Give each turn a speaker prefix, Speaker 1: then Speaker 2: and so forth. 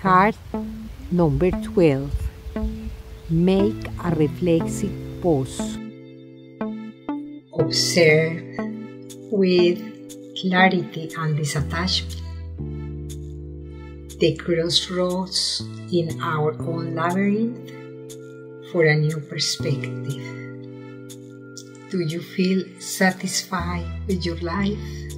Speaker 1: Card number 12. Make a reflexive pose. Observe with clarity and disattachment the crossroads in our own labyrinth for a new perspective. Do you feel satisfied with your life?